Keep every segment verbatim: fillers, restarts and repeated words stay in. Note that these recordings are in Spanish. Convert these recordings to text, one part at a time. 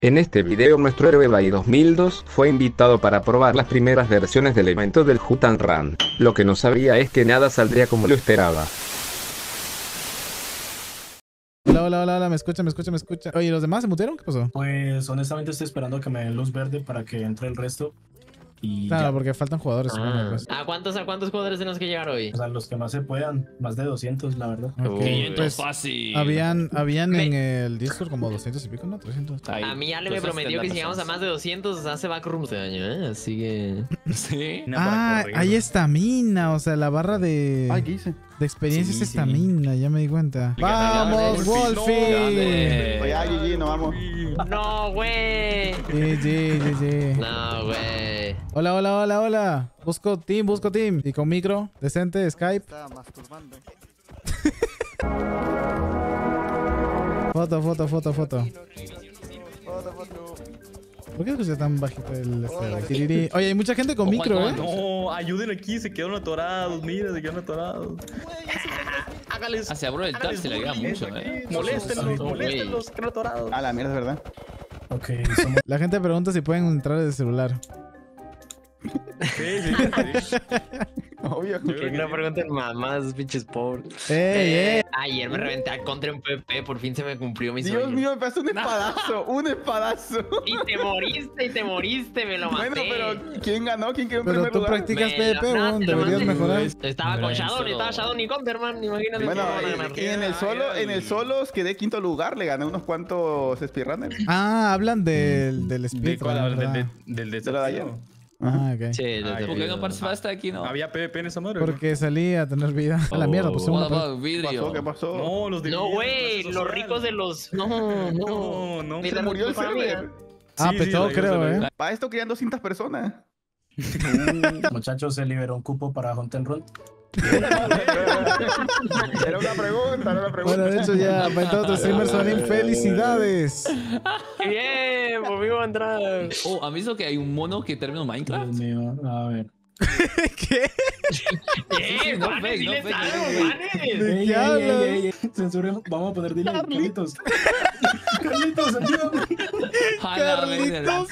En este video nuestro héroe Bai dos mil dos fue invitado para probar las primeras versiones del evento del Hutan Run. Lo que no sabía es que nada saldría como lo esperaba. Hola, hola, hola, hola, me escucha, me escucha, me escucha. Oye, ¿los demás se mutearon? ¿Qué pasó? Pues honestamente estoy esperando que me den luz verde para que entre el resto. Y Claro, ya. porque faltan jugadores. Ah. Supongo, pues. ¿A cuántos, a cuántos jugadores tenemos que llegar hoy? O sea, los que más se puedan, más de doscientos, la verdad. Ok, quinientos pues, fácil. habían, habían Me- en el Discord como doscientos y pico, ¿no? trescientos. Ahí, A mí Ale me cosas prometió que si tendrán llegamos a razón. más de doscientos hace backroom este año, ¿eh? Así que... Sí. Ah, hay estamina, o sea, la barra de, Ay, ¿qué hice? de experiencia Sí, es sí. estamina, ya me di cuenta. Gane, ¡Vamos, gane, Wolfie! gane. Oye, ah, G G, nos vamos. ¡No, güey! G G, G G. No, güey. Hola, hola, hola, hola. Busco team, busco team. Y con micro, decente, Skype. Está masturbando. Foto, foto, foto, foto. Foto, foto. ¿Por qué escucha tan bajito el este? Tiriri. Oye, hay mucha gente con micro, ¿eh? No, ayuden aquí, se quedaron atorados, mira, se quedaron atorados. Hágales. Hacia abro el tab se le agrega mucho, eh. Moléstenlos, moléstenlos, quedaron atorados. Ah, la mierda, es verdad. Ok, somos... La gente pregunta si pueden entrar desde el celular. Sí, sí, sí. Obvio. Que no pregunten mamás, pinches pobres. ¡Ey, ey! Ayer me reventé a contra un P P, por fin se me cumplió mi Dios sueño. mío, me pasó un espadazo, un espadazo. Y te moriste, y te moriste, me lo maté. Bueno, pero ¿quién ganó? ¿Quién quedó en Pero primer tú lugar? practicas Me P lo- V P, no, weón. te lo Deberías mandé. mejorar. Estaba con Hombre, Shadow, solo- estaba Shadow y Counterman, imagínate. Bueno, cómo van a ganar. y en el solo, en el solos quedé quinto lugar, le gané unos cuantos speedrunners. Ah, hablan del, del ¿De speed, cuál? ¿verdad? Del de- del De lo de ayer. desafío. Ah, ok. Sí, Ay, desde ¿por qué no participaste aquí, no? Había P V P en esa madre. Porque salí a tener vida. A la mierda, pues What una about ¿Qué pasó? video? ¿Qué pasó? No, los de No, Villa, güey, clase los social. ricos de los... No, no. No, no. Ni Se la murió el familia. server. Ah, Sí, petó, sí, creo, la- ¿eh? Para esto querían doscientas personas. Muchachos, se liberó un cupo para Hunt and Run. Era una pregunta, era una pregunta. Bueno, de hecho ya para todos los streamers son felicidades. ¡Qué bien! Volvimos a entrar. Oh, ¿han visto que hay un mono que termina Minecraft? Dios mío, a ver. ¿Qué? ¿Qué? no ¡Manes, fake, sí no le fake, salgo, no fake. manes! ¿De Ey, qué ey, hablas? ey, ey, ey. Censuremos. Vamos a poner dile Carlitos. Carlitos, ayúdame. Carlitos.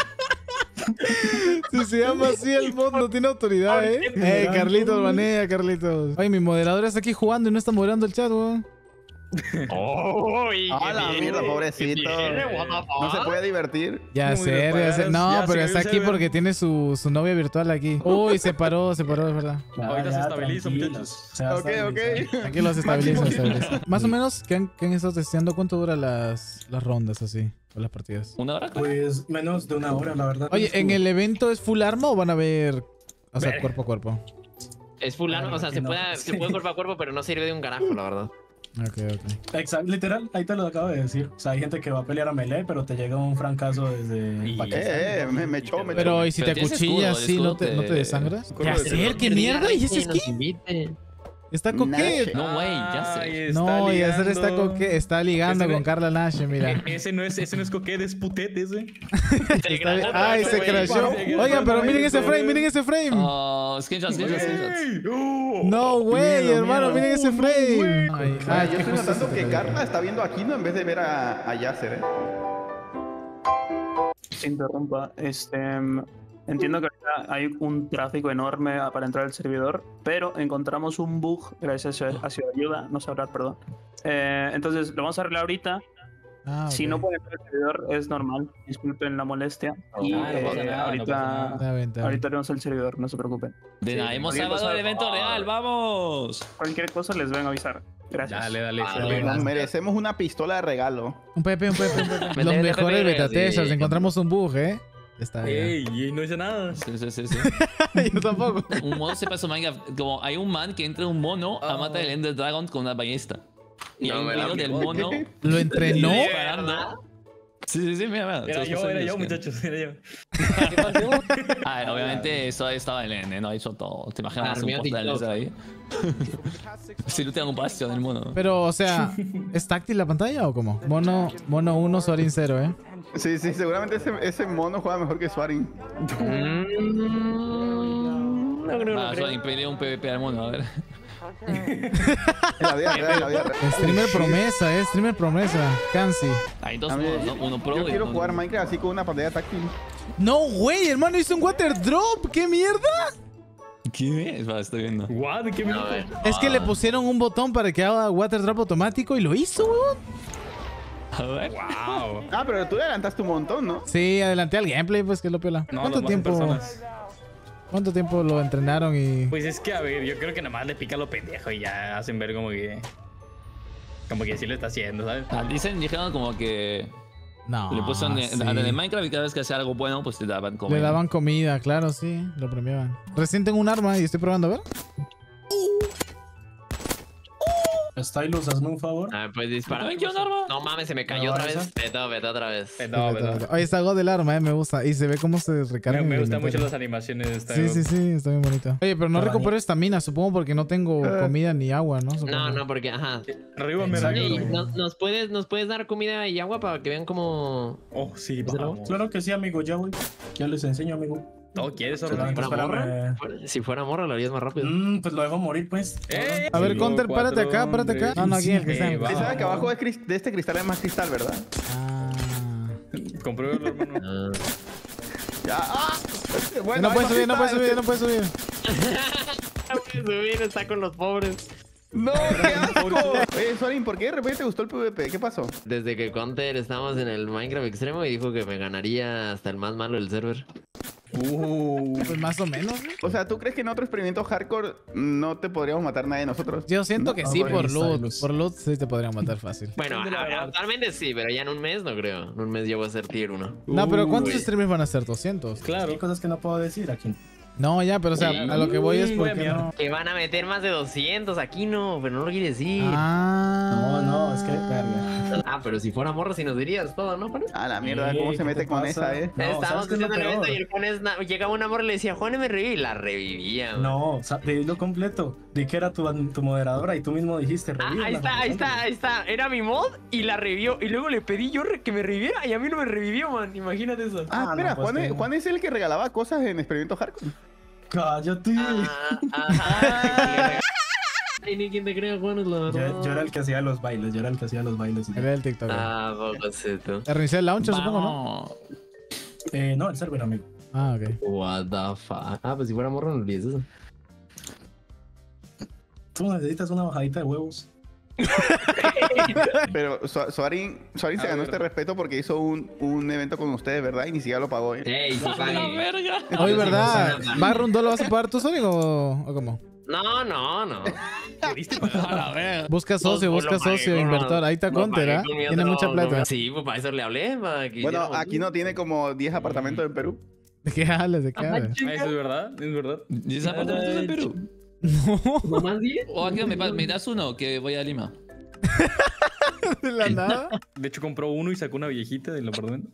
Si se llama así el mod no tiene autoridad, ¿eh? Eh, Carlitos, banea, Carlitos. Oye, mi moderador está aquí jugando y no está moderando el chat, weón. ¡Uy! Ah, qué la bien, mierda, qué pobrecito. bien, what the No se fuck. puede divertir. Ya Muy sé, de ya sé. payasos, No, ya pero se está ve, aquí se ve. porque tiene su, su novia virtual aquí. Uy, se paró, se paró, es verdad. Ya, Ahorita se ya, estabiliza, tranquilos. muchachos. Se va a Ok, estabilizar. ok. Aquí los estabiliza, estabiliza. Más o menos, ¿qué han, qué han estado testeando? ¿Cuánto duran las, las rondas así? O las partidas. ¿Una hora? creo? Pues menos de una hora, la verdad. Oye, ¿en el evento es full arma o van a ver, o sea, Ver. cuerpo a cuerpo? Es fulano, o sea, Que se no. puede, se puede cuerpo a cuerpo, pero no sirve de un carajo, la verdad. Ok, ok. Exacto, literal, ahí te lo acabo de decir. O sea, hay gente que va a pelear a melee, pero te llega un francazo desde Y- Pakistán. Eh, eh, me, me echó, me echó. Pero, ¿y si Pero te tienes acuchillas, escudo, sí, el no escudo te, no te te- desangras? Escudo ¿Qué de- hacer? ¿Qué mierda? ¿Y ese Nos skin? invite. Está coquete. Nash. No, güey, ya Ay, sé. está No, y hacer está ligando. coquete. Está ligando Ese no- con Carla Nash, mira. E- Ese no es, ese no es coquete, es putete ese. Está bien. Ay, se güey. crashó. Güey. Oigan, pero miren ese frame, miren ese frame. Oh, screenshots, screenshots, screenshots. ¡Ey! ¡Oh! No, güey, Miedo, hermano, miedo. miren ese frame. Ay, Ah, ay, yo qué estoy justo notando se que te- Carla está viendo a Kino en vez de ver a, a Yasser, ¿eh? Se interrumpa. Este, mm, entiendo que ahorita hay un tráfico enorme para entrar al servidor, pero encontramos un bug gracias a, a su ayuda, no sé hablar, perdón. Eh, entonces lo vamos a arreglar ahorita. Ah, Si ok. no puede entrar al servidor es normal, disculpen la molestia. Y Ah, no eh, pasa nada, no ahorita, pasa nada. Está bien, está bien. ahorita haremos el servidor, no se preocupen. De nada, hemos cualquier salvado cosa- el evento real, vamos. Cualquier cosa les vengo a avisar. Gracias. Dale, dale. Ah, dale. Nos merecemos una pistola de regalo. Un Pepe, un Pepe, un Pepe. Vete, Los vete, mejores Pepe, beta testers. sí. Encontramos un bug, ¿eh? Está bien. Ey, y no hice nada. Sí, sí, sí, sí. Yo tampoco. Un mono se pasó Minecraft. Como hay un man que entra un mono a matar el Ender Dragon con una ballesta. Y No hay un me la video del puedo mono ¿Lo entrenó? disparando. Sí, sí, sí, mira, mira. Era te los yo, paso en era el yo, screen. muchachos, era yo. ¿Qué pasó? Ah, obviamente eso estaba el N, no ha hecho todo. ¿Te imaginas un Armió portal TikTok. ahí? Si no tengo un bastion el mono. Pero, o sea, ¿es táctil la pantalla o cómo? Mono, mono uno, Sorin cero, ¿eh? Sí, sí, seguramente ese, ese mono juega mejor que Swarin. Mm, No creo, no Va, creo. solo impide un PvP al mono, a ver. En la vida real, en la vida real. Streamer promesa, eh. Streamer promesa. Cansi. Hay dos A mí, modos, ¿no? Uno pro yo y quiero uno- jugar Minecraft así con una pantalla táctil. No, güey, hermano, hizo un water drop. ¿Qué mierda? ¿Qué es? Va, estoy viendo. What? ¿Qué A minuto? ver. Es que le pusieron un botón para que haga water drop automático y lo hizo, weón. A ver. Wow. Ah, pero tú le adelantaste un montón, ¿no? Sí, adelanté al gameplay, pues que lo piola. No, ¿Cuánto nomás tiempo? personas. ¿Cuánto tiempo lo entrenaron y...? Pues es que, a ver, yo creo que nada más le pica lo pendejo y ya hacen ver como que... Como que sí lo está haciendo, ¿sabes? Ah, dicen, dijeron como que No. le pusieron en, sí. en el Minecraft y cada vez que hacía algo bueno, pues te daban como. Le daban comida, claro, sí. Lo premiaban. Recién tengo un arma y estoy probando, a ver. Stylus, hazme un favor. A ver, pues dispara. Ay, ¿qué onda, arma? No mames, se me cayó ¿No otra vas a? vez. Vete, vete otra vez. No, no. Oye, está God del arma, eh, me gusta. Y se ve cómo se recarga. Me, en me el gustan mucho inventario. las animaciones de esta. Sí, sí, sí, está bien bonito. Oye, pero no Pero recupero ahí- estamina, supongo, porque no tengo Eh. comida ni agua, ¿no? Supongo. No, no, porque, ajá. Arriba me Exacto. Ey, arriba. ¿nos, nos puedes, ¿Nos puedes dar comida y agua para que vean cómo... Oh, sí, ¿Pero? vamos. Claro que sí, amigo, ya, güey. Ya les enseño, amigo. ¿No quieres Solamente ahora? ¿Fuera morra? espérame. Fuera- Si fuera morra lo harías más rápido. Mm, pues lo dejo morir, pues. ¡Eh! A ver, Cinco, Counter, párate cuatro, acá, párate acá. tres, No, no, aquí en el que eh, está. va. Sí, sabes que abajo de, cris- de este cristal hay más cristal, ¿verdad? Ah. Compruébalo, hermano. Ah. Ya. ¡Ah! Bueno, no hay puedes más subir, no puedes cristal. subir, no puedes subir. No puede subir, está con los pobres. No, qué asco. Oye, Sorin, ¿por qué de repente te gustó el PvP? ¿Qué pasó? Desde que Counter estábamos en el Minecraft extremo y dijo que me ganaría hasta el más malo del server. Uh. Pues más o menos. ¿no? O sea, ¿tú crees que en otro experimento hardcore no te podríamos matar nadie de nosotros? Yo siento que No, sí, güey, por loot. Stylus. Por loot sí te podrían matar fácil. Bueno, Depende de la a- verdad. actualmente sí, pero ya en un mes no creo. En un mes ya voy a ser tier uno. No, pero ¿cuántos Uy. streamers van a ser? ¿doscientos? Claro. Hay cosas que no puedo decir aquí. No, ya, pero o sea, a lo que voy es Uy, porque mierda. no. Que van a meter más de doscientos, aquí no, pero no lo quiere decir. Ah. No, no, es que, verga. Ah, pero si fuera morra, si nos dirías todo, ¿no, Juanes? Ah, la mierda, Sí, ¿cómo ¿qué se mete te con pasa? esa, eh? No, Estábamos ¿sabes qué es lo haciendo el evento peor? y el Juanes na- llegaba una morra y le decía, Juanes me reviví y la revivía. man. No, o sea, de lo completo. Di que era tu, tu moderadora y tú mismo dijiste, Ah, revívala, ahí está, ahí está, hombre. ahí está. Era mi mod y la revivió. Y luego le pedí yo re- que me reviviera y a mí no me revivió, man. Imagínate eso. Ah, Ah, espera, no, pues Juan, que es, no. Juan es el que regalaba cosas en experimento hardcore. Cállate. Ah, ajá. Ay, ni quien te crea, Juanes, la verdad. Yo, yo era el que hacía los bailes, yo era el que hacía los bailes. y- Era el TikTok. Ah, pobrecito. Reiniciar el launcher, supongo, ¿no? Vamos. Eh, no, el server, amigo. Ah, ok. What the fuck. Ah, pues si fuera morra, no olvides eso. Tú necesitas una bajadita de huevos. Pero Su- Suarin, Suarin se A ganó ver. este respeto porque hizo un, un evento con ustedes, ¿verdad? Y ni siquiera lo pagó, ¿eh? Ey, sí, La pague. verga. Oye, sí, ¿verdad? sí, sí. ¿Barroom dos lo vas a pagar tú, Sonic, o, o cómo? No, no, no. ¿Pudiste pagar? A la verga. Busca socio, No, busca lo pagué socio, con una- inversor. Ahí está lo Counter, pagué ¿ah? con mi Tiene otro- mucha plata. con mi- Sí, pues para eso le hablé. Para que Bueno, hiciéramos- aquí no tiene como diez apartamentos en Perú. ¿De qué hablas? ¿De qué Ajá, hablas? Ah, eso es verdad, es verdad. ¿Y ese apartamento es en Perú? ¿No más diez? O aquí me, pa- me das uno que voy a Lima. ¿De la nada? De hecho, compró uno y sacó una viejita del apartamento.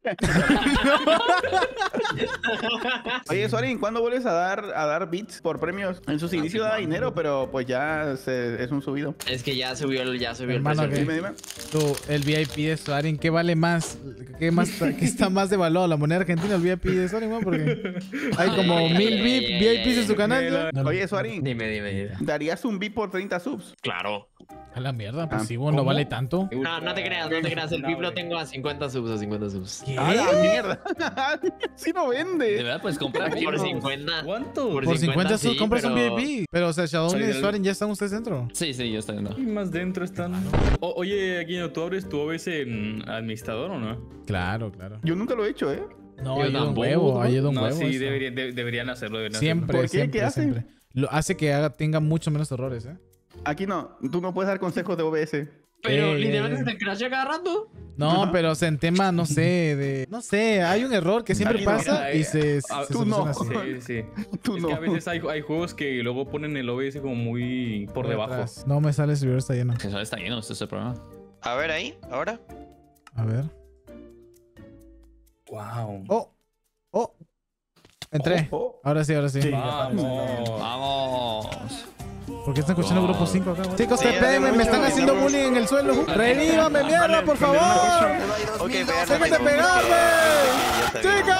Oye, Suarin, ¿cuándo vuelves a dar a dar bits por premios? En sus inicios daba dinero, pero pues ya se- es un subido. Es que ya subió el, ya subió Hermano, el precio. ¿qué? Dime, dime. Tú, el V I P de Suarin, ¿qué vale más? ¿Qué, más ¿Qué está más devaluado? ¿La moneda argentina o el V I P de Suarin, man? Porque hay como Ay, mil ay, V I P, ay, V I Ps en ay, su canal. ¿ya? Oye, Suarin, Dime, dime, dime. ¿darías un bit por treinta subs? Claro. A la mierda, pues Ah, sí, bueno, no ¿cómo? vale tanto. No, no te creas, no te creas. El No, pip lo güey. tengo a cincuenta subs, a cincuenta subs. ¡A la mierda! ¡Sí no De vende! verdad, puedes comprar. Por aquí. cincuenta. ¿Cuánto? Por Por cincuenta sí, subs compras un pero- V I P. Pero, o sea, Shadow Soy y del- Suarin ya están ustedes dentro. Sí, sí, yo estoy viendo. Y más dentro están. O- oye, Aquino, ¿tú abres tu O B S en administrador o no? Claro, claro. Yo nunca lo he hecho, ¿eh? No, Yo ayuda un tampoco, huevo, ¿no? ayuda un no, huevo. sí, eso. debería- de- deberían hacerlo. Deberían Siempre, ¿Por qué? siempre, ¿Qué hace? siempre. Lo hace que haga, tenga mucho menos errores, ¿eh? Aquí no, tú no puedes dar consejos de O B S. Pero Eh, literalmente se te crashea cada rato. No, Ajá. pero o sea, en tema, no sé, de... No sé, hay un error que siempre Aquí no. pasa y se, Ah, se tú no. soluciona así. Sí, sí. Tú Es no. que a veces hay, hay juegos que luego ponen el O B S como muy por debajo. Atrás. No me sale, el servidor está lleno. Eso está lleno, ese es el problema. A ver ahí, ahora. A ver. Wow. Oh, oh. Entré. Oh, Ahora sí, ahora sí. Sí. Vamos. Vamos. ¿Por qué están escuchando grupo cinco acá? güey? Chicos, Sí, T P M, hace me están mucho haciendo que bullying en el suelo. ¡Revívame, mierda, por favor! Ok, vean. ¡Déjenme pegarme! ¡Chicos!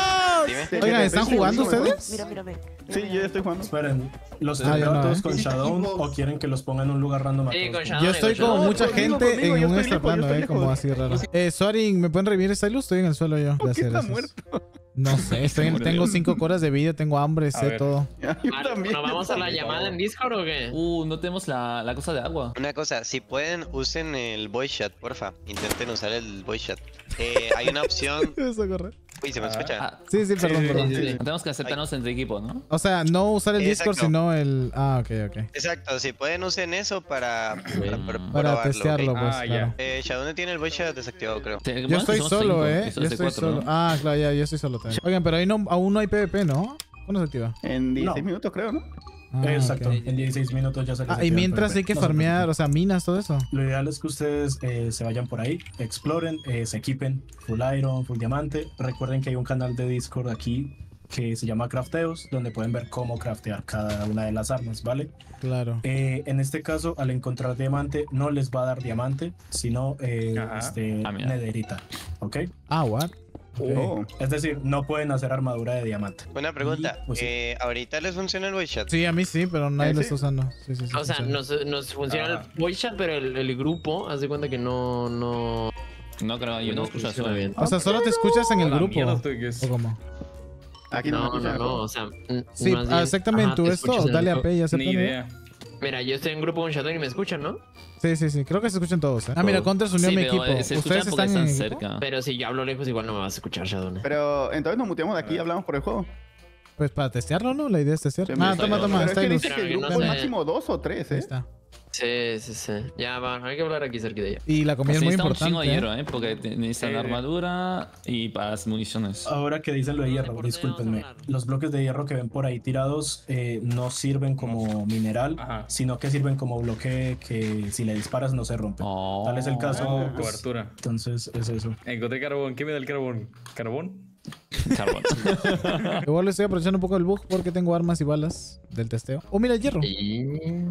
Te- Oigan, te- ¿están te- jugando te- ustedes? Mira, mírame. Sí, yo ya estoy jugando. Esperen, ¿los Ah, tendrá yo no, todos ¿eh? con Shadow o quieren que los ponga en un lugar random a Sí, todos? con Shadow. Yo estoy con como Shadow. mucha conmigo, gente conmigo, en yo un estoy extra lejos, yo plano, estoy eh, como lejos. así raro. Eh, Soaring, ¿me pueden revivir Stylus? Estoy en el suelo yo. ¿Por qué Gracias, está gracias. muerto? No sé, estoy en- tengo cinco horas de vida, tengo hambre, sé ver. todo. Yo Vale, también. ¿nos vamos a la llamada en Discord o qué? Uh, no tenemos la, la cosa de agua. Una cosa, si pueden, usen el voice chat, porfa. Intenten usar el voice chat. Eh, hay una opción. Eso corre. Uy, ¿se me escucha? Ah, Sí, sí, perdón, sí, perdón. sí, sí, sí. Tenemos que aceptarnos entre equipo, ¿no? O sea, no usar el Discord, Exacto. sino el... Ah, ok, ok. Exacto, si pueden, usen eso para, para, para Para probarlo, testearlo, ¿ok? pues, Ah, claro. Eh, Shadow tiene el voice chat desactivado, creo. Te- Yo bueno, estoy somos solo, cinco, eh. y Yo de estoy cuatro, solo. ¿no? Ah, claro, ya, yo estoy solo también. Oigan, pero ahí no, aún no hay PvP, ¿no? ¿Cuándo se activa? En dieciséis No. minutos, creo, ¿no? Ah, Exacto, ok. en dieciséis minutos ya se les Ah, y activa el mientras PvP. hay que No se farmear, preocupen. o sea, minas, todo eso. Lo ideal es que ustedes eh, se vayan por ahí, exploren, eh, se equipen, full iron, full diamante. Recuerden que hay un canal de Discord aquí que se llama Crafteos, donde pueden ver cómo craftear cada una de las armas, ¿vale? Claro. Eh, en este caso, al encontrar diamante, no les va a dar diamante, sino eh, Ajá. este, Ah, mira. nederita, ¿ok? Ah, what? Ok. Oh. Es decir, no pueden hacer armadura de diamante. Buena pregunta. Y, pues, sí. eh, ¿Ahorita les funciona el voice chat? Sí, a mí sí, pero nadie ¿Eh, lo sí? está usando. Sí, sí, sí. O sea, funciona. nos, nos funciona Ah. el voice chat, pero el, el grupo, haz de cuenta que no, no, No creo, yo no no escucho funciona eso. bien. O sea, solo te escuchas en el La grupo. mierda estoy que es. ¿O cómo? Aquí no, No, me no, escuchan. no, o sea... mm, Sí, más bien- acéptame en ajá, tu te esto, escuchas en el dale a grupo. P y Ni acéptame. idea. Mira, yo estoy en grupo con Shadow y me escuchan, ¿no? Sí, sí, sí. Creo que se escuchan todos. ¿eh? Ah, mira, Contra se unió Sí, a mi pero, equipo. eh, se escuchan ¿Ustedes porque están en están equipo? cerca. Pero si yo hablo lejos, igual no me vas a escuchar, Shadow. ¿no? Pero entonces nos muteamos de aquí y hablamos por el juego. Pues para testearlo, ¿no? La idea es testear. Sí, Ah, me- toma, Pero toma. Pero es Está que ahí luz. dice que el Pero que grupo no es sé. máximo dos o tres, Ahí ¿eh? está. Sí, sí, sí. Ya, va, hay que hablar aquí cerca de ella. Y la comida es Sí, muy está un chingo importante. de ¿eh? hierro, ¿eh? Porque te- necesitan Sí. armadura y para las municiones. Ahora que dicen lo de hierro, discúlpenme. Los bloques de hierro que ven por ahí tirados eh, no sirven como mineral, Ajá. sino que sirven como bloque que si le disparas no se rompe. Oh. Tal es el caso. Oh, pues, cobertura. entonces es eso. Encontré carbón. ¿Qué me da el carbón? ¿Carbón? Carbón. Igual le estoy aprovechando un poco el bug porque tengo armas y balas del testeo. Oh, mira el hierro. Y...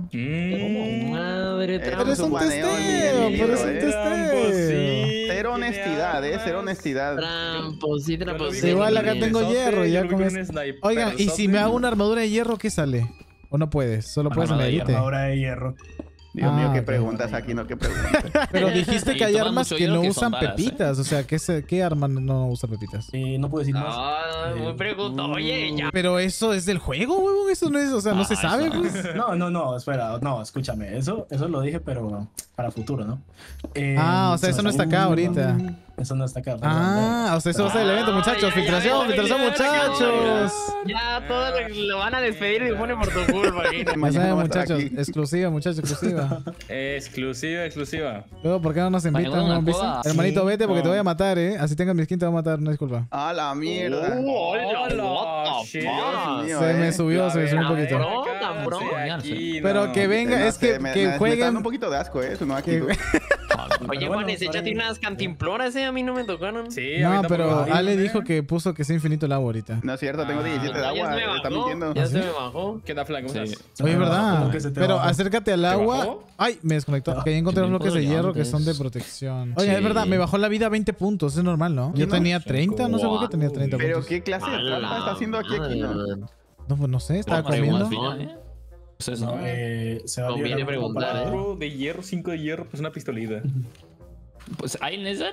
Mmm. Madre Eh, Pero trampa. es un baneo testeo, bien pero es un lindo, testeo. Cero honestidad, ¿eh? Cero honestidad. Trampos, sí, trampos. Sí, igual acá tengo hierro, ya con eso. eso. Oigan, ¿y si me hago una armadura de hierro, qué sale? ¿O no puedes? Solo puedes en la Armadura de elite. Armadura de hierro. Dios mío, Ah, qué ok. preguntas aquí, no qué preguntas. Pero dijiste Y que hay toman armas mucho que hierro no que usan son balas, ¿eh? pepitas. O sea, ¿qué, se- ¿qué arma no usa pepitas? Eh, no puedo decir más. Ah, muy pregunto. Oye, ya. Pero eso es del juego, huevón. Eso no es, o sea, no Ah, se sabe, eso. pues. No, no, no, espera, no, escúchame. Eso, eso lo dije, pero para futuro, ¿no? Eh, Ah, o sea, se eso me no está acá uh, ahorita. Eso no está acá. perdón, Ah, o sea, eso va a ser el evento, muchachos. Filtración, filtración, muchachos. Ya, todos lo van a despedir y ponen por tu culpa. aquí. Ya Mañana saben, va a estar muchachos. aquí. Exclusiva, muchachos, exclusiva. Exclusiva, exclusiva. Luego, ¿por qué no nos invitan? Mañana ¿No una han visto? coda. Hermanito, vete porque te No. voy a matar, ¿eh? Así tengas mi skin, te voy a matar. No, disculpa. A la mierda. Uh, hola, Hola, what the shit. fuck. mío, Se me eh. subió, se me subió un a poquito. ver. Bro, tan bro. Pero que venga, No es que, sé, me- que me- Me está jueguen. dando un poquito de asco, ¿eh? Su nueva que- actitud. Oye, bueno, Juanes, échate sorry. unas cantimploras, eh. A mí no me tocaron. Sí, No, ahorita pero probamos, Ale ¿eh? dijo que puso que sea infinito el agua ahorita. No es cierto, tengo Ah. diecisiete de Ya se agua. me Está bajó. mintiendo. Ya ¿Ah, se sí? me bajó. ¿Qué tal, Flan? ¿Cómo Sí. estás? Oye, Como ¿verdad? que se te Pero bajó. acércate al agua. bajó? Ay, me desconectó. Que ya encontré los Yo bloques de puedo hierro que antes. son de protección. Oye, Sí. es verdad, me bajó la vida a veinte puntos. Es normal, ¿no? Yo no? tenía treinta, no sé por qué tenía treinta Pero puntos. qué clase de trampa está haciendo aquí aquí, ¿no? No, pues no sé, estaba Vamos a ver comiendo. cómo al final, ¿eh? Pues eso. No, eh, se va a Conviene liberar un poco preguntar, para- ¿eh? Cuatro de hierro, cinco de hierro, pues una pistolita. Pues hay Nether.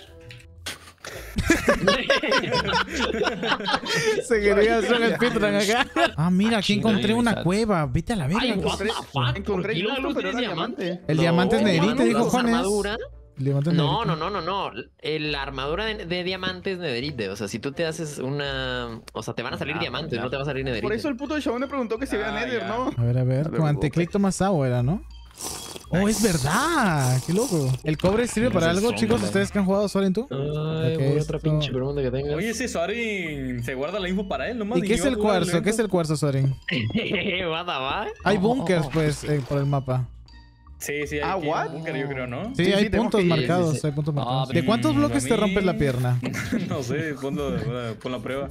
Se quería hacer un speedrun acá. Ah, mira, aquí Chinga, encontré ahí, una chat. cueva. Vete a la Ay, verga. what the fuck. Encontré ¿Por qué la justo, luz pero tiene era diamante. El diamante es No, negrita, mano, dijo ¿es Juanes. armadura? El diamante es No, negrita. no, no, no, no. El- La armadura de, de diamante es nederite. O sea, si tú te haces una. O sea, te van a salir Ah, diamantes, ya. no te va a salir nederite. Por eso el puto show me preguntó que si había Ah, Nether, ya. ¿no? A ver, a ver. No te Con anticlick tomas agua era, ¿no? Oh, es verdad. Qué loco. ¿El cobre sirve para algo, chicos? ¿Ustedes que han jugado Soren tú? Ay, Ok, güey, otra esto- pinche pregunta que tengas. Oye, ese Soarin se guarda la info para él nomás. ¿Y qué es el cuarzo? ¿Qué es el cuarzo, Soren? What the fuck? Hay bunkers, pues, eh, por el mapa. Sí, sí, hay Ah, aquí un what? búnker, yo creo, ¿no? Sí, Sí, hay sí, tenemos puntos que ir. marcados. Sí, sí. Hay puntos Ah, marcados. pero- ¿De cuántos Mm, bloques a te mí- rompes la pierna? No sé, ponlo, pon la prueba.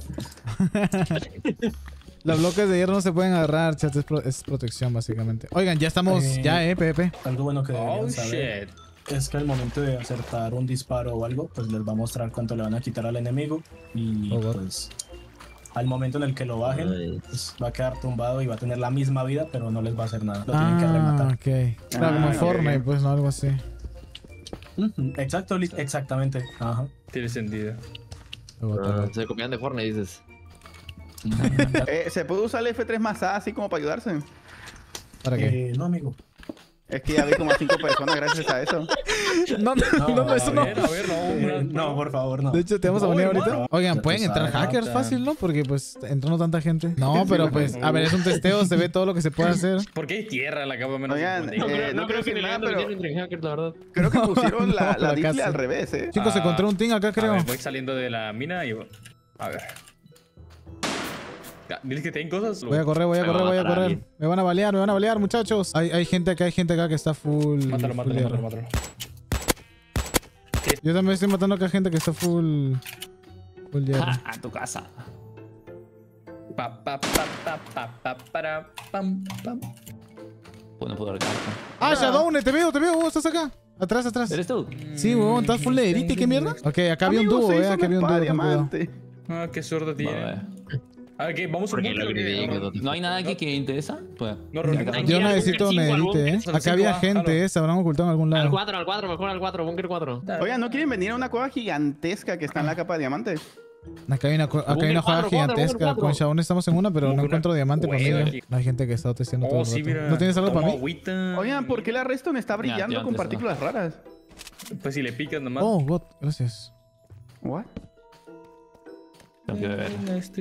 Los bloques de hierro no se pueden agarrar, chat. Es, pro- es protección, básicamente. Oigan, ya estamos. Eh, Ya, eh, P V P. Algo bueno que deberían Oh, saber shit. es que al momento de acertar un disparo o algo, pues les va a mostrar cuánto le van a quitar al enemigo y Oh, God. pues Al momento en el que lo bajen, pues, va a quedar tumbado y va a tener la misma vida, pero no les va a hacer nada. Lo tienen que Ah, rematar. ok. Claro, como en Ah, Fortnite, ok. pues, no, algo así. Ujú, Exacto, li- exactamente. Ajá. Tiene sentido. Ah, se copian de Fortnite, dices. Eh, ¿Se puede usar el F tres más A así como para ayudarse? ¿Para qué? Eh, no, amigo. Es que ya vi como a cinco personas gracias a eso. No, no, no, no, eso a no. ver, a ver, no, Eh, no, por favor, no. De hecho, te vamos a No, poner hermano. ahorita. Oigan, Ya pueden tú entrar sabes. hackers Mata. fácil, ¿no? Porque pues entrando tanta gente. No, pero pues, a ver, es un testeo, se ve todo lo que se puede hacer. ¿Por qué hay tierra en la capa menos Oigan, cincuenta? No, Eh, creo, no no creo que quiero en el decir evento nada, que tienen entre hackers, la verdad. Creo que pusieron la, No, la acá display sí. al revés, ¿eh? Chicos, se Ah. encontró un team acá, A creo. ver, voy saliendo de la mina y... A ver. Ya, ¿diles que tienen cosas? Voy a correr, voy a Me correr, va a voy a matar a correr. alguien. Me van a balear, me van a balear, muchachos. Hay, hay gente acá, hay gente acá que está full. Mátalo, full mátalo, hierro. mátalo, mátalo. Yo también estoy matando acá gente que está full. Full hierro. Ja, a tu casa. Pa, pa, pa, pa, pa, pa, para, pam, pam. Pues no puedo dar carta. Ah, Shadowne, te veo, te veo, vos estás acá. Atrás, atrás. ¿Eres tú? Sí, weón, estás full de elite, ¿qué mierda? Ok, acá había un Amigo, dúo, se eh, hizo acá había un una dúo, espada ten cuidado. diamante. Ah, qué sordo Va, tiene. a ver. A ver, ¿qué? ¿Vamos a un Porque búnker lo o qué? agredí, No, que ¿No hay nada aquí que interesa? Pues. No, reunimos. Acá. Yo Aquí, al necesito búnker un cinco, al elite, eh. búnker Acá cinco, había ah, gente, jalo. eh, se habrán ocultado en algún Al lado. cuatro, al cuatro, mejor al cuatro, búnker cuatro. Oigan, ¿no quieren venir a una cueva gigantesca que está en la capa de diamante? Acá hay una, cu- acá hay Bunker una jugada cuatro, cuatro, gigantesca. bunker Con Shadowne estamos en una, pero no Bunker encuentro diamante por cueva. medio. Hay gente que está testeando todo Oh, el sí, rato. mira. ¿No tienes algo para Toma mí? agüita. Oigan, ¿por qué la Redstone está brillando ya con antes, partículas raras? Pues si le picas nomás. Oh, God, gracias. ¿What? Tengo que ver.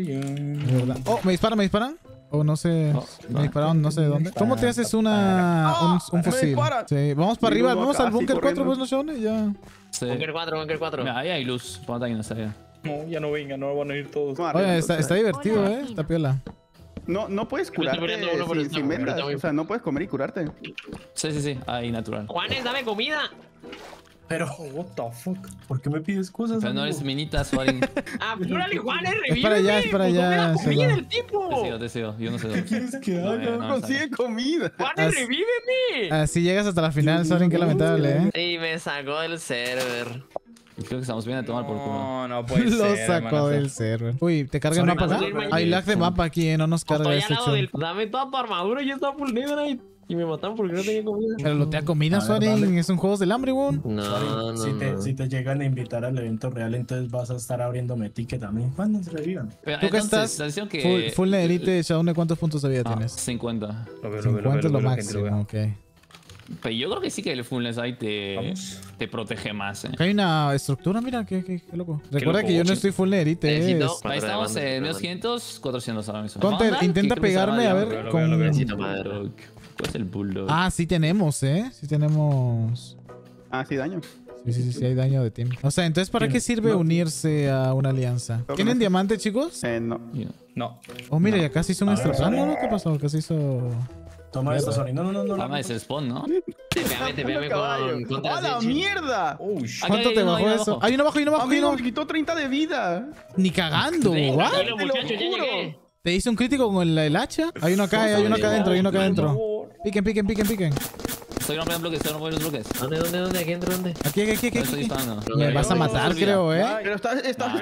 De verdad. Oh, ¿me disparan, me disparan? O no sé. No, me no. dispararon, no sé de dónde. ¿Cómo te haces una, un, un me fusil? disparan. Sí, vamos para Mi arriba, uno vamos al casi búnker cuatro, corriendo. pues, no, Shadowne, ya. Sí. Búnker cuatro, búnker cuatro. Mira, ahí hay luz. Ponte aquí, no sé. No, ya no venga, no van a ir todos. No, Oye, está, está divertido, eh. Está piola. No, no puedes Yo me estoy curarte muriendo uno por sin, esto, sin pero vendas. está muy- O sea, no puedes comer y curarte. Sí, sí, sí. Ahí natural. Juanes, dame comida. Pero, What the fuck? ¿por qué me pides cosas? Pero no amigo? eres minita, Suarin. Ah, púrale, Juanes, revíveme. para allá, es para Pues, allá, come la comida Seba. del tipo. Te sigo, te sigo. Yo no sé dónde. ¿Qué quieres que No, haga? eh, no, Consigue comida. Juanes, As- revíveme. Así llegas hasta la final, Soren, qué lamentable, eh. Y me sacó del server. Creo que estamos bien a tomar por culo. No, no puede Lo ser. sacó hermanazo. del server. Uy, ¿te carga el Sorry, mapa ¿vas a acá? salir mañana? Hay lag de mapa aquí, eh. No nos carga Estoy al este lado chon. del... Dame toda tu armadura y está full netherite. Y me mataron porque no tenía comida. Pero lo te da comida, A ver, Soren. dale. Es un juego del hambre, weón. No, no, si, te, no. si te llegan a invitar al evento real, entonces vas a estar abriéndome ticket también. ¿Cuándo se revivan? Pero, ¿Tú qué entonces, estás? estás diciendo que... Full, full Nederite, Shadowne, ¿cuántos puntos de vida Ah, tienes? cincuenta. Lo veo, lo veo, lo veo, cincuenta es lo lo veo, gente, lo máximo, veo. ok. Pero yo creo que sí que el fullness ahí te, Vamos. te protege más, eh. Acá hay una estructura, mira, qué, qué, qué loco. Recuerda loco, que yo no sí. estoy full Nederite, eh. Necesito- es- Ahí estamos Cuatro de en menos banda. quinientos, cuatrocientos ahora mismo. Counter, ¿Vandal? intenta Que creo que será pegarme, a diamante. ver, Lo veo, lo veo. con... Necesito madera. Bulldog. ¿Cuál es el bulldog? Ah, sí tenemos, ¿eh? Sí tenemos... Ah, sí, daño. Sí, sí, sí, sí, hay daño de team. O sea, entonces, ¿para qué sirve No. unirse a una alianza? Creo que ¿Tienen no. diamante, chicos? Eh, no. Yeah. No. Oh, mira, ya casi hizo un A ver, extra. Ah, vale. no, no, ¿qué pasó? Casi hizo... Toma esto, Sony. No, no, no, no. Ah, no. es el spawn, ¿no? Tepeame, tepeame Caballo. con... contra ¡A la Sechi. mierda! Oh, shit. Aquí ¿Cuánto hay te uno, bajó hay uno eso? abajo. Hay uno abajo, hay uno abajo, hay uno Amigo, abajo. me quitó treinta de vida. Ni cagando, ¿what? Tranquilo, Te lo muchachos, ya juro. llegué. ¿Te hice un crítico con el, el hacha? Hay uno acá, hay uno acá adentro, hay uno acá adentro. Piquen, piquen, piquen, piquen. Estoy rompiendo bloques, estoy rompiendo los bloques. ¿Dónde, dónde, dónde? ¿Aquí entro, dónde? Aquí, aquí, aquí, aquí. No estoy aquí. disparando. Me vas a matar, Olvida. creo, eh. Pero está, está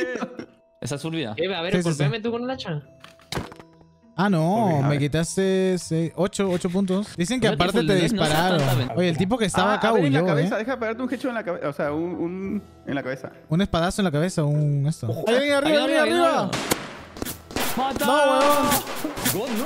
Esa es olvida. Eh, a ver, Sí, sí, golpéame tú con el hacha. Ah, no, Ok, a me ver. quitaste ocho puntos. Dicen que Pero aparte que te Fulnes no está dispararon. tanta ventaja. Oye, el tipo que estaba Ah, acá a ver, en la huyó, cabeza, eh. deja pegarte un hecho en la cabeza. O sea, un, un en la cabeza. Un espadazo en la cabeza, un esto. ¡Ahí viene arriba, Ahí ahí viene arriba! ¡Mata! ¡No, weón! God, ¿no?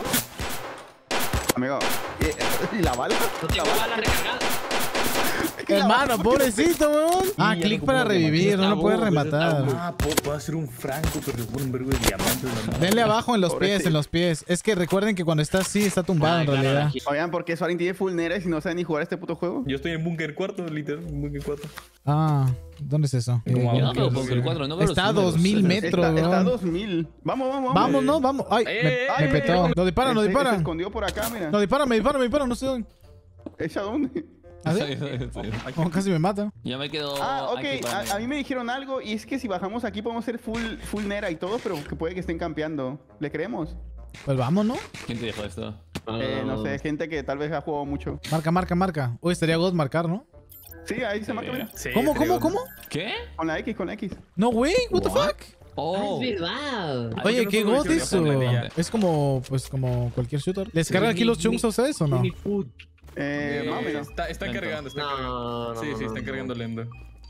Amigo. ¿Y, y la bala? No tengo bala recargada. Hermano, pobrecito, weón. Ah, ya clic no para como revivir, no lo puedes tabú, pues, es rematar. Ah, puedo, puedo hacer un franco, pero le ponen un vergo de diamantes. ¿no? Denle abajo en los pies, Pobrecito. en los pies. Es que recuerden que cuando está así, está tumbado Ah, en claro, realidad. aquí. Oigan, ¿por qué Suarin tiene full neres y no sabe ni jugar este puto juego? Yo estoy en búnker cuarto, literal, en búnker cuarto. Ah, ¿dónde es eso? Como Eh, Yo no abajo. veo Bunker cuatro, no veo Está a los números. dos mil metros, Está, está a weón. dos mil. Vamos, vamos, vamos. Vamos, no, vamos. Ay, Eh, me, eh, me eh, petó. eh, Nos disparan, nos Se- Se disparan. escondió por acá, mira. Nos disparan, me disparan, me disparan, no sé dónde. ¿Echa dónde? ¿Ah, sí? Sí, sí, sí. Oh, casi me mata. Ya me quedo Ah, ok. aquí para mí. A, a mí me dijeron algo y es que si bajamos aquí podemos ser full, full nera y todo, pero que puede que estén campeando. ¿Le creemos? Pues vamos, ¿no? ¿Quién te dijo esto? Eh, no Ah. sé, gente que tal vez ha jugado mucho. Marca, marca, marca. Uy, estaría God marcar, ¿no? Sí, ahí se marca, mira. Sí, ¿Cómo, cómo, creo. cómo? ¿Qué? Con la X, con la X. No, güey, what the What? fuck? Oh, es verdad. Oye, ¿qué god eso? Es como, pues, como cualquier shooter. ¿Les cargan aquí los chunks a ustedes o no? Eh, más o menos. Está, están cargando, están No, cargando. no, Sí, no, sí, no, están no. cargando lento.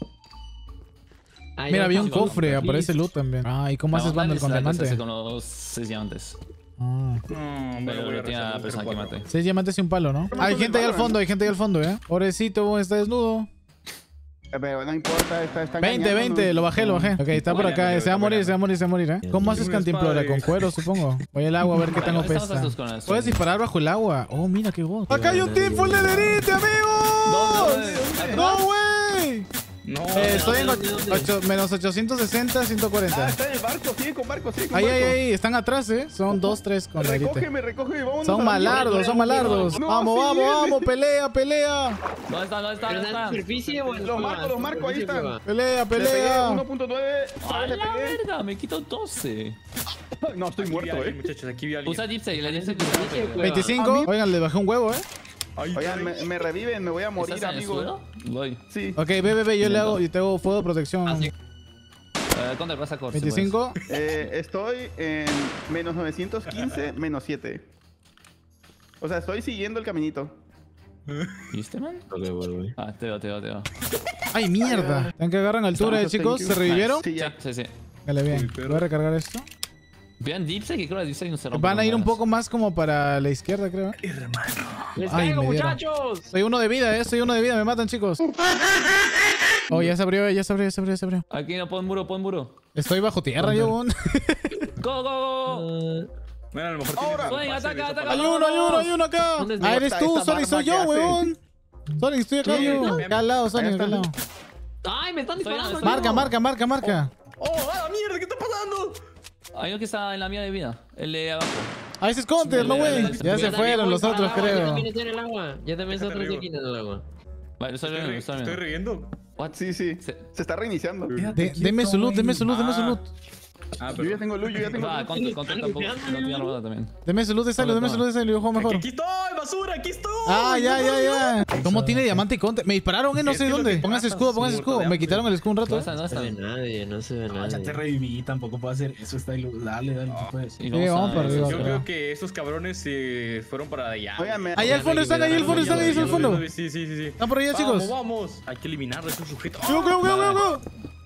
Ah, Mira, ya había un pasó. cofre, aparece loot también. Ah, ¿y cómo haces bundle con diamante? con los seis diamantes. Ah. No, me Pero lo voy a lo tiene la rezar, persona que cuatro. mate. Seis diamantes y un palo, ¿no? Hay gente ahí al fondo, hay gente ahí al fondo, ¿eh? Pobrecito, está desnudo. Eh, Pero no importa, está, está veinte, engañándonos. veinte, lo bajé, lo bajé. Ok, está por acá, se va a morir, se va a morir, se va a morir, ¿eh? ¿Cómo haces Una cantimplora? espada Con de- cuero, supongo. Voy al agua a ver qué tan O P Estamos está. estos con las- Puedes disparar bajo el agua. Oh, mira qué god. Acá hay un team full de derite, amigos. No, güey. No, Eh, estoy en ¿Dónde, dónde? ocho- menos ochocientos sesenta, ciento Ah, cuarenta. está en el barco, sigue con barco, sigue con Ahí, barco. ahí, ahí. Están atrás, ¿eh? Son dos, tres con derite. Recógeme, recógeme, vámonos. Son a la malardos, son malardos. No, Vamos, sí, vamos, viene. vamos. Pelea, pelea. ¿Dónde está? ¿Dónde está? ¿Pero ¿Dónde está en está? superficie o en Los cueva? marcos, los marcos, ahí están. Cueva. Pelea, Le pegué pelea. uno punto nueve, ¡A ¿sabes? Le la pegué. verga! Me quito doce. No, estoy Aquí vi a muerto, alguien, eh. muchachos, aquí vi a alguien. Usa Dipsec, la Dipsec. Superficie, cueva. veinticinco. Oigan, le bajé un huevo, ¿eh? Ay, Oigan, me, me reviven, me voy a morir, ¿Estás en el amigo. suelo? Voy. Sí. Ok, ve, ve, ve. Yo le hago, yo te hago fuego de protección. Eh, Contra, pasa corte. veinticinco. Eh, estoy en menos novecientos quince, menos siete. O sea, estoy siguiendo el caminito. ¿Viste, man? Ah, te veo, te veo, te veo. Ay, mierda. Están que agarran altura, eh, chicos. ¿Se revivieron? Sí, Sí, ya. sí, sí. Dale, bien. Voy a recargar esto. Vean Dipsec, que creo que Dipsec no se rompe. Van a con ir un ganas. poco más como para la izquierda, creo. ¡Les Ay, caigo, me dieron. muchachos! Soy uno de vida, eh. Soy uno de vida. Me matan, chicos. Oh, ya se abrió, ya se abrió, ya se abrió, ya se abrió. Aquí no, pon muro, pon muro. Estoy bajo tierra, yo. weón. ¡Go, go, go! Bueno, a lo mejor Ahora. tienes Soy, un pase ataca, de ataca. Hay esa uno, hay uno, hay uno acá. ¿Dónde está? Ah, eres tú, Esta Sonic, soy barba yo, que hace. weón. Sonic, estoy acá, ¿Qué? yo. Acá al lado, Sonic, Ahí acá al está. lado. ¡Ay, me están disparando! Estoy- Marca, marca, marca, marca. ¡Oh, ah, mierda! ¿Qué está pasando? Hay uno que está en la mía de vida. El de abajo. Ah, ese es Counter, no, güey. Ya se fueron los otros, Yo creo. también estoy en el agua. Yo también estoy Déjate otros aquí en el agua. Vale, lo estoy Estoy, viendo, lo re- estoy estoy viendo. riendo. What? Sí, sí. Se- Se está reiniciando. De- deme su loot, deme su loot, deme su Ah. loot. Ah, Yo ya tengo luz, yo ya tengo Ah, luz. contra, contra tampoco. No tiene robada también. Deme su loot de Silo, deme su loot de Silo. Yo juego mejor. Aquí estoy, basura, aquí estoy. Ah, ya, ya, ya. ¿Cómo tiene diamante y Counter? Me dispararon, eh, no Es sé que lo dónde. que Póngase pasa escudo, es póngase muerto escudo. de Me hambre. quitaron el escudo un rato. ¿Dónde están? No ¿Dónde se ve están? nadie, no se ve No, ya te nadie. reviví, tampoco puedo hacer eso. Está ilu- Dale, dale, tú puedes. Y Sí, vamos a- para arriba. Yo creo. creo que esos cabrones se fueron para allá. Oigan, me... Ahí al fondo están, ahí al fondo están, ahí al fondo. Sí, sí, sí, sí. Están por allá, Vamos, chicos. vamos. Hay que eliminar a esos sujetos. Go, go, go, go, go.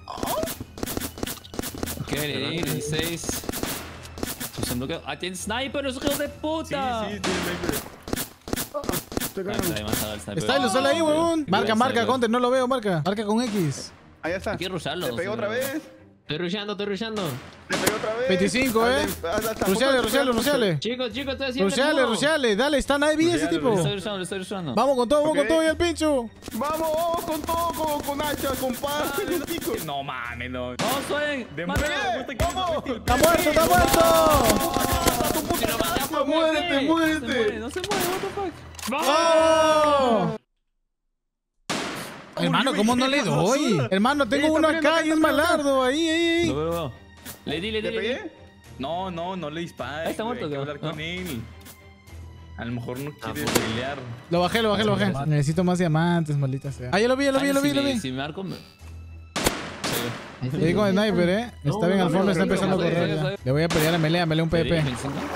Ok, dieciséis. Usando que. ¡Ah, tiene sniper, los hijos de Sí, puta! sí, tiene sniper. Ah, está ahí, matado el sniper. Está, lo sale ahí, weón. Marca, marca, Counter, no lo veo, marca. Marca con X. Ahí está. Hay que rusharlo. Le pegué otra vez. Estoy rushando, estoy rushando. Le pegué otra vez. veinticinco, Al eh. de- hasta- hasta- Rusiale, rusiale, rusiale. Chicos, chicos, estoy haciendo el Rusiale, muro. rusiale. Dale, está nadie bien ese Rusiale, tipo. Lo estoy rushando, lo estoy rushando. Vamos con todo, vamos Ok. con todo y el pincho. Vamos, vamos con todo, con, con hacha, con paz, con pico. No mames, no. ¡No, soy! De ¡Mátalo! muerte, vamos. ¡Está muerto, está muerto! Pero matamos, Muérete, güey. No se muere, muérete. no se muere, what the fuck. ¡Vamos! Hermano, ¿cómo no le doy? Hermano, tengo Ey, uno está acá y un peleando, está malardo. Ahí, ahí, ahí. Lo veo, lo veo. Le di, le di, ¿Le le di. pegué? No, no, no le dispares. Ahí está güey, muerto, hay que creo. hablar con No. él. A lo mejor no quiere pues. pelear. Lo bajé, lo bajé, lo bajé. Necesito más diamantes, maldita sea. Ah, ya lo vi, ya lo vi, ya lo vi, ya lo vi. Si me marco, me... Le di con sniper, eh. Está bien al fondo, está empezando a correr ya. Le voy a pelear a melee, a melee un P V P.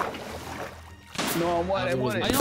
No, muere, muere. Ay, no.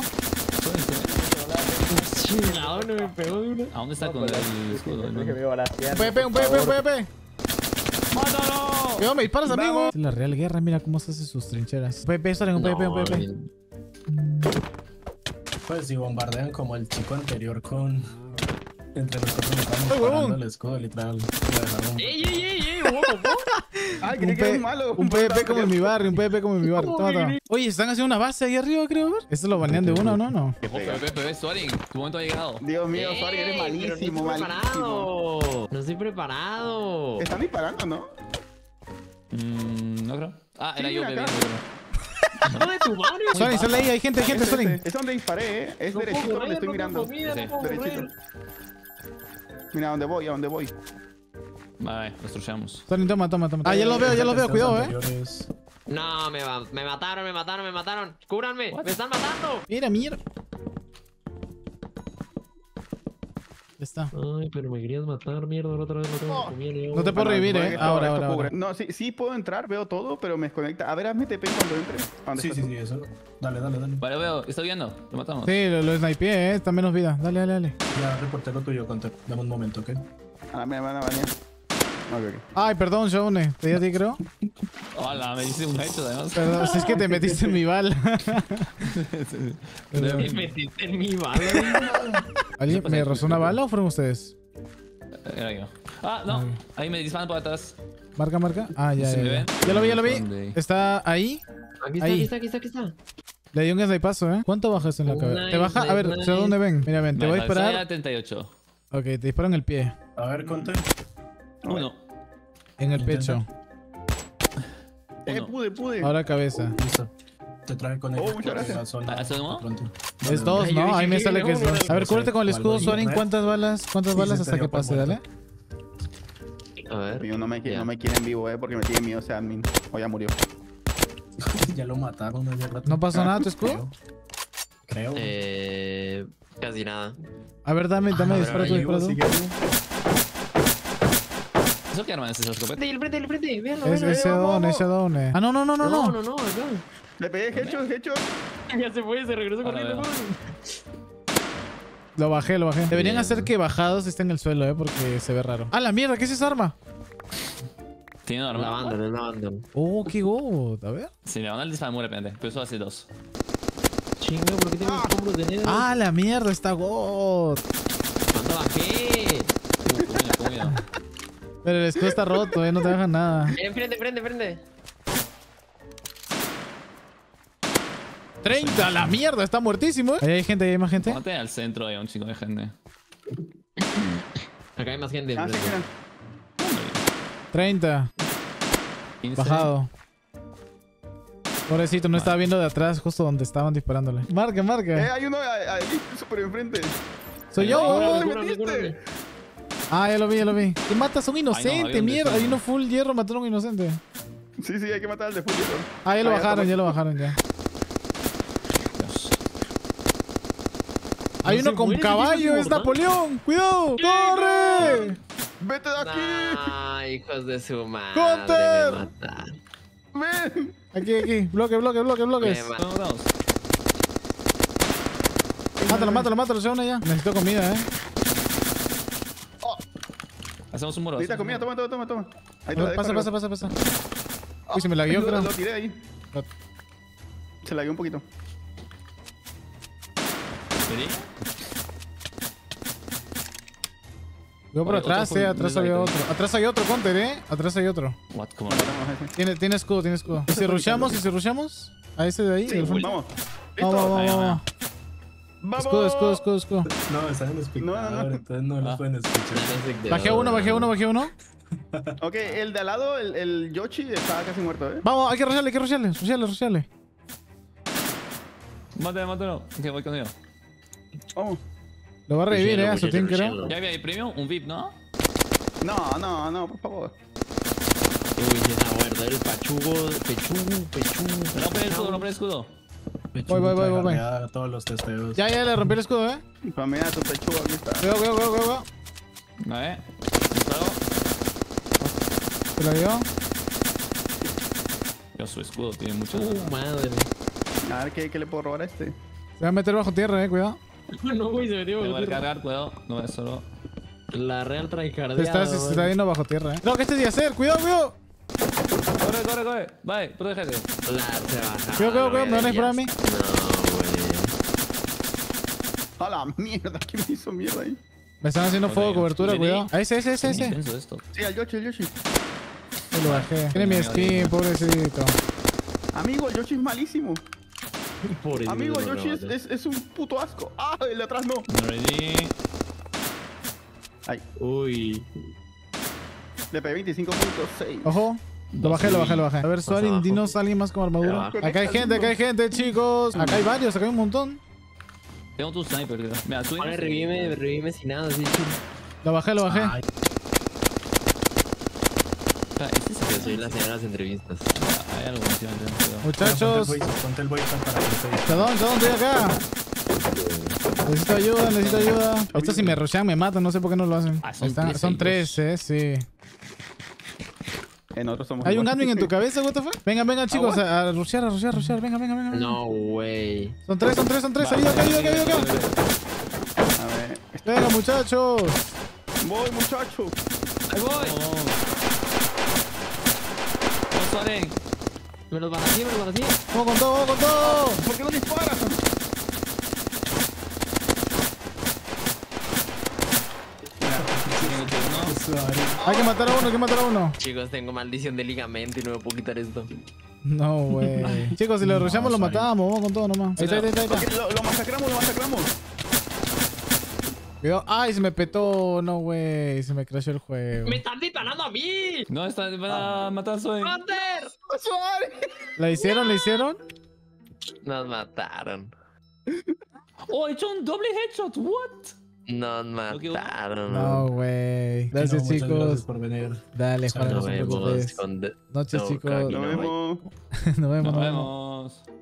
¿A dónde me pegó de una? ¿A dónde está con el escudo? Un P V P, un P V P, un P V P. ¡Mátalo! Cuidado, me disparas, amigo. Vamos. Es la real guerra, mira cómo se hace sus trincheras. Un P V P, salen un P V P, un P V P. Pues si bombardean como el chico anterior con. Entre los cuatro me estaban ¡Ay, huevón! disparando el escudo, literal. Lo dejaron- ¡Ey, ey, ey, ey! ¡Wow, wow! Ay, Un, creí que era P- un malo. un P V P como en mi barrio, un P V P como en mi barrio. Toma, toma. Oye, están haciendo una base ahí arriba, creo. ver. Esto lo banean de uno, ¿no? No. P V P, P V, Soaring. Tu momento ha llegado. Dios mío, Suárez, eres Ey, pero malísimo, no estoy malísimo. preparado. No estoy preparado. Están disparando, ¿no? Mmm, no creo. Ah, era Sí, yo, mira bebé. acá. ¡No de tu madre! Sonic, sale ahí, hay gente, hay gente, Es, Sonic. es, es donde disparé, ¿eh? Es No puedo derechito donde correr, estoy no mirando. tengo comida, Sí. no puedo Derechito. correr. Mira, a dónde voy, a dónde voy. Vale, nos truchamos. Sonic, toma, toma, toma. Ah, ya los veo, ya los veo, cuidado, eh. Anteriores. No, me, va- me mataron, me mataron, me mataron. ¡Cúbranme! ¡Me están matando! Mira, mira. está. Ay, pero me querías matar, mierda. La otra vez no tengo comida ni agua. No te puedo Ah, no, revivir, supongo eh. que esto- Ahora, esto ahora, cubre. ahora. No, sí, sí puedo entrar, veo todo, pero me desconecta. A ver, hazme T P cuando entre. ¿A dónde Sí, estás sí, tú? sí, eso. Dale, dale, dale. Vale, veo. ¿Está viendo? Lo matamos. Sí, lo, lo snipeé, eh. Está menos vida. Dale, dale, dale. Ya reporté lo tuyo, Conte. Dame un momento, ¿ok? Ah, me van a banear. Ok, ok. Ay, perdón, Shone. Te di a ti, creo. Hola, me dice un hecho además. Perdón, si es que te metiste en mi bala. Me metiste en mi bala. ¿Alguien me rozó una bala o fueron ustedes? Era yo. Ah, no. Ahí me disparan por atrás. Marca, marca. Ah, ya, ¿Se ya, me ya. ven? Ya lo vi, ya lo vi. ¿Dónde? Está ahí. Aquí está, Ahí. aquí está, aquí está, aquí está. Le di un snipazo, ¿eh? ¿Cuánto bajas en la Nice, cabeza? Te baja. A ver, nice, ¿sé a dónde ven? Mira, ven, te voy a Vale, soy disparar. a treinta y ocho. Ok, te disparo en el pie. A ver, Conte. Uno. En el Intenta. pecho. Eh, Uno. pude, pude. Ahora cabeza. Listo. Te traje con el Oh, muchas gracias. la zona. ¿Hace uno? Pronto. Es dos, Ay, yo ¿no? dije Ahí me que sale no, que es no, dos. no, A ver, no, cúbrete con el no, escudo, no, Sorin. no, ¿Cuántas balas? ¿Cuántas Sí, balas se hasta te que dio por pase? muerto. Dale. A ver. Yo no me, qui- Ya. no me quieren vivo, eh, porque me tiene miedo ese admin. O ya murió. Ya lo mataron hace rato. ¿No pasó nada tu escudo? Creo. Creo. Eh. Casi nada. A ver, dame, dame, A ver, dispara tú, ahí dispara tú. sigue vivo. ¿Eso qué arma es esa escopeta? Frente, el frente, el frente. Véanlo, Es véanlo. ese don, ese don. Ah, no, no, no, no, No, no. no, no, acá. Le pegué headshot, headshot. Ya se fue, se regresó Ahora corriendo. veo. Lo bajé, lo bajé. Deberían Bien. hacer que bajados esté en el suelo, eh, porque se ve raro. ¡Ah, la mierda! ¿Qué es esa arma? ¿Tiene una La arma? banda, la banda. Oh, qué god. A ver. Si le van al disparo muere, pendiente. Pero eso hace dos. Chinga, ¿por qué tengo escombros de negro? ¡Ah, la mierda! Está god. ¿Cuándo bajé? Uh, comida, comida. Pero el escudo está roto, eh, no te dejan nada. Enfrente, enfrente, enfrente. ¡treinta! ¡La mierda! Está muertísimo, eh. Ahí hay gente, ahí hay más gente. Ponte al centro, hay un chico de gente. Acá hay más gente. Ah, sí, enfrente. mira. treinta. quince. Bajado. Pobrecito, no estaba viendo de atrás, justo donde estaban disparándole. Marca, Eh, marca. hay uno ahí, ahí, súper enfrente. Soy yo. ¿Dónde Cúrame, te cúrame, metiste? cúrame. Ah, ya lo vi, ya lo vi. ¿Qué matas a un inocente, había un mierda? deseo. Hay uno full hierro, mataron a un inocente. Sí, sí, hay que matar al de Fulvio. Ah, ya lo Ah, ya bajaron, está. ya lo bajaron, ya. Dios. Hay No uno se con muere, caballo, ese es tipo, Napoleón. ¡Cuidado! ¡Corre! ¡Vete de aquí! Nah, hijos de su madre. ¡Counter! Me mataron. ¡Ven! Aquí, aquí. Bloque, bloque, bloque, bloques. Me mataron. Vamos, vamos. Mátalo, mátalo, mátalo, se une ya. Necesito comida, eh. Hacemos un muro. Necesitas hacemos comida, un muro. toma, toma, toma, toma. Ahí A te la ver, dejo pasa, arriba. pasa, pasa, pasa. Uy, se me la guió, Lo- creo. Lo tiré ahí. Se la guió un poquito. ¿Sí? Yo por Oye, otro atrás, full eh. Atrás había deslight. otro. Atrás hay otro, Counter, eh. Atrás hay otro. What? ¿Cómo? Matamos a ese. Tiene, tiene escudo, tiene escudo. ¿Y si rushamos? ¿Y si rushamos? A ese de ahí. Sí, del frente. vamos. Vamos, ¿Listo? vamos, Ahí, vamos. ¡Vamos! Escudo, escudo, escudo, escudo. No, están en espectador, No, no, no. entonces no los Ah. pueden escuchar. Bajé uno, bajé uno, bajé uno. Ok, el de al lado, el, el Yoshi, estaba casi muerto, ¿eh? Vamos, hay que rusharle, hay que rusharle. Rusharle, rusharle. Mátalo, mátalo. Ok, voy conmigo. Vamos. Lo va a revivir, Rusharlo, eh. A su rusharlo, team, creo. rusharlo. Ya había ahí premium, un V I P, ¿no? No, no, no, por favor. Uy, sí está muerto. El pachugo, pechugo, pechugo. Rompe el escudo, rompe el escudo. Voy, voy, voy, voy, voy. A todos los testeos. Ya, ya le rompí el escudo, eh. Pues mira, tu pechuga aquí está. Cuidado, cuidado, cuidado, cuidado. Vale. Disparo. Se la dio. Dios, su escudo tiene mucho. Uh, madre. A ver, ¿qué, qué le puedo robar a este? Se va a meter bajo tierra, eh. Cuidado. No, güey, se metió. Me voy a bajo tierra. cargar, cuidado. No es solo. La real Se traicardeada. está, se está yendo bajo tierra, eh. No, que este es de hacer. Cuidado, cuidado. Corre, corre, corre. Bye, protégete. La se baja. Cuidado, cuidado, cuidado. ¿Me van a disparar a mí? No, güey. ¡A la mierda! ¿Qué me hizo mierda ahí? Me están haciendo Ok. fuego, cobertura, Vení. cuidado. A ese, ese, ese, Qué ese. intenso esto. Sí, al Yoshi, el Yoshi. Yo lo bajé. Tiene mi skin, pobrecito. Amigo, el Yoshi es malísimo. Por eso Amigo, el no lo Yoshi es, maté. es, es un puto asco. ¡Ah! El de atrás no. Ready. Ay, Uy. le pegué veinticinco punto seis. Ojo. Lo bajé, lo bajé, lo bajé. A ver, Más Suarin, abajo. dinos a alguien más con armadura. Abajo. Acá hay gente, acá hay gente, chicos. Acá hay varios, acá hay un montón. Tengo tu sniper, creo. Mira, tú. Ahora revíveme, revíveme sin nada, así chido. Lo bajé, lo bajé. Ay, Ah, este es el Yo soy la señora de las entrevistas. Hay algo encima, tengo cuidado. Muchachos. Ponte el voice, ponte el voice para que se Perdón, perdón, estoy acá. Necesito ayuda, necesito ayuda. Estos si me rushean me matan, no sé por qué no lo hacen. Ah, son Están- tres son ahí, tres, eh, sí. En otros somos ¿Hay un igual. Gatling en tu cabeza, what the fuck? Vengan, vengan chicos, what? a, a rushear, a rushear, a rushear. Venga, venga, venga. No, güey. Son tres, son tres, son tres. Ayuda, acá, ayuda, acá, ayuda, acá. A ver. Venga, muchachos. Voy, muchacho. Ahí voy. No, Soren. Me los van así, me los van así. Vamos con todo, vamos con todo. ¿Por qué no disparas? Hay que matar a uno, hay que matar a uno. Chicos, tengo maldición de ligamento y no me puedo quitar esto. No, güey. Chicos, si lo rusheamos, lo sorry. matamos. Vamos con todo nomás. Ahí está, ahí está, ahí está. Ok, lo, lo masacramos, lo masacramos. Cuidado. Ay, se me petó. No, güey. Se me crashó el juego. ¡Me están disparando a mí! No, está, van a matar a Soren. ¡Joder! ¿La hicieron? ¿La hicieron? Nos mataron. Oh, he hecho un doble headshot. What? Nos mataron. No, güey. Gracias, No, muchas chicos. gracias por venir. Dale, Chao, Juan, no Nos se vemos preocupes. con... de- Noches, no, chicos. Kaki, Nos no, güey. vemos. Nos vemos, Nos nos vemos. vemos.